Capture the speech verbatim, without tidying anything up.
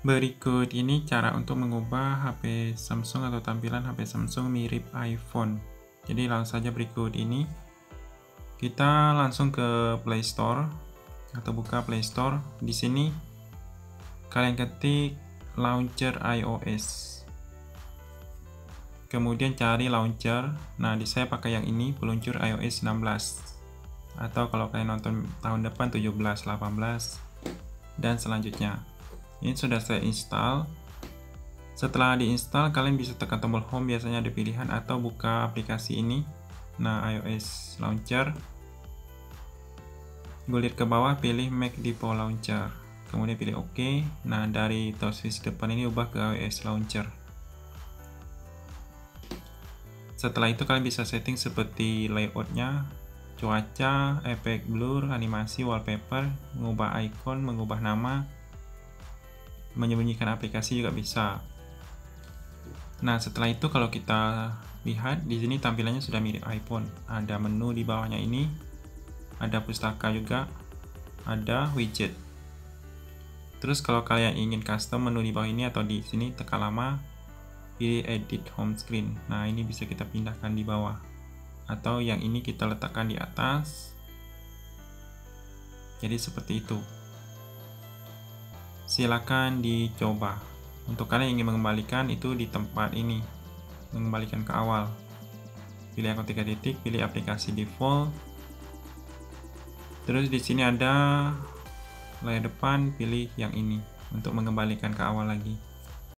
Berikut ini cara untuk mengubah H P Samsung atau tampilan H P Samsung mirip iPhone. Jadi langsung saja berikut ini. Kita langsung ke Play Store atau buka Play Store. Di sini kalian ketik launcher iOS. Kemudian cari launcher. Nah, di saya pakai yang ini, peluncur iOS enam belas. Atau kalau kalian nonton tahun depan tujuh belas, delapan belas dan selanjutnya. Ini sudah saya install. Setelah diinstal, kalian bisa tekan tombol home, biasanya ada pilihan, atau buka aplikasi ini. Nah, iOS Launcher. Gulir ke bawah, pilih Make Default Launcher. Kemudian pilih OK. Nah, dari touchscreen depan ini ubah ke iOS Launcher. Setelah itu kalian bisa setting seperti layoutnya, cuaca, efek blur, animasi, wallpaper, mengubah icon, mengubah nama, menyembunyikan aplikasi juga bisa. Nah, setelah itu kalau kita lihat di sini tampilannya sudah mirip iPhone. Ada menu di bawahnya ini, ada pustaka juga, ada widget. Terus kalau kalian ingin custom menu di bawah ini atau di sini, tekan lama, pilih edit home screen. Nah, ini bisa kita pindahkan di bawah. Atau yang ini kita letakkan di atas. Jadi seperti itu. Silakan dicoba. Untuk kalian yang ingin mengembalikan itu di tempat ini, mengembalikan ke awal. Pilih icon tiga titik, pilih aplikasi default. Terus di sini ada layar depan, pilih yang ini untuk mengembalikan ke awal lagi.